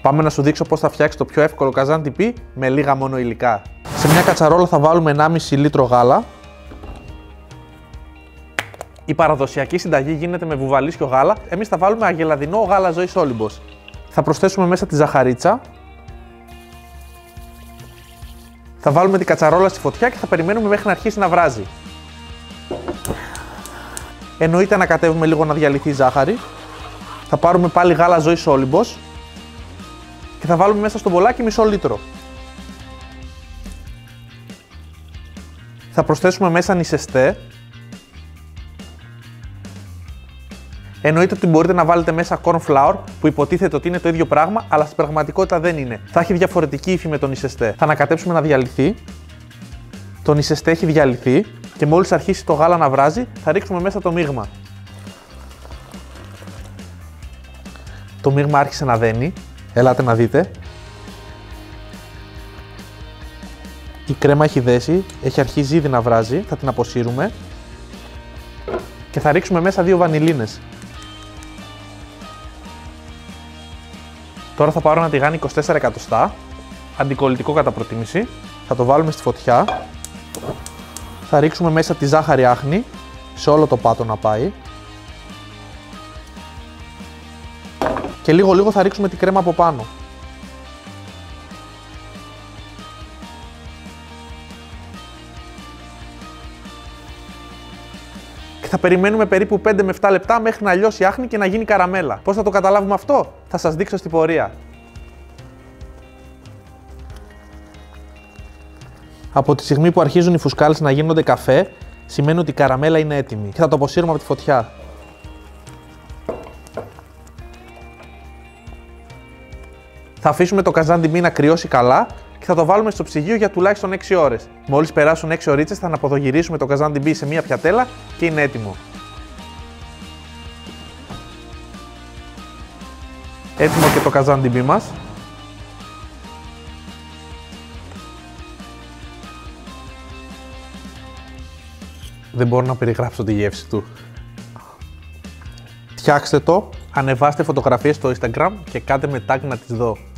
Πάμε να σου δείξω πώς θα φτιάξεις το πιο εύκολο καζάν τυπί με λίγα μόνο υλικά. Σε μια κατσαρόλα θα βάλουμε 1,5 λίτρο γάλα. Η παραδοσιακή συνταγή γίνεται με βουβαλίσιο γάλα. Εμείς θα βάλουμε αγελαδινό γάλα ζωής Όλυμπος. Θα προσθέσουμε μέσα τη ζαχαρίτσα. Θα βάλουμε την κατσαρόλα στη φωτιά και θα περιμένουμε μέχρι να αρχίσει να βράζει. Εννοείται να κατέβουμε λίγο να διαλυθεί η ζάχαρη. Θα πάρουμε πάλι γάλα ζωής Όλυμπος και θα βάλουμε μέσα στο μπολάκι μισό λίτρο. Θα προσθέσουμε μέσα νησεστέ. Εννοείται ότι μπορείτε να βάλετε μέσα corn flour που υποτίθεται ότι είναι το ίδιο πράγμα, αλλά στην πραγματικότητα δεν είναι. Θα έχει διαφορετική υφή με τον νησεστέ. Θα ανακατέψουμε να διαλυθεί. Το νησεστέ έχει διαλυθεί και μόλις αρχίσει το γάλα να βράζει, θα ρίξουμε μέσα το μείγμα. Το μείγμα άρχισε να δένει. Ελάτε να δείτε. Η κρέμα έχει δέσει, έχει αρχίσει ήδη να βράζει. Θα την αποσύρουμε και θα ρίξουμε μέσα 2 βανιλίνες. Τώρα θα πάρω ένα τηγάνι 24 εκατοστά, αντικολλητικό κατά προτίμηση. Θα το βάλουμε στη φωτιά. Θα ρίξουμε μέσα τη ζάχαρη άχνη, σε όλο το πάτο να πάει. Και λίγο θα ρίξουμε την κρέμα από πάνω. Και θα περιμένουμε περίπου 5 με 7 λεπτά μέχρι να λιώσει η άχνη και να γίνει καραμέλα. Πώς θα το καταλάβουμε αυτό? Θα σας δείξω στην πορεία. Από τη στιγμή που αρχίζουν οι φουσκάλες να γίνονται καφέ, σημαίνει ότι η καραμέλα είναι έτοιμη και θα το αποσύρουμε από τη φωτιά. Θα αφήσουμε το καζάν τυπί να κρυώσει καλά και θα το βάλουμε στο ψυγείο για τουλάχιστον 6 ώρες. Μόλις περάσουν 6 ωρίτσες θα αναποδογυρίσουμε το καζάν τυπί σε μια πιατέλα και είναι έτοιμο. Έτοιμο και το καζάν τυπί μας. Δεν μπορώ να περιγράψω τη γεύση του. Φτιάξτε το, ανεβάστε φωτογραφίες στο Instagram και κάντε με tag να τις δω.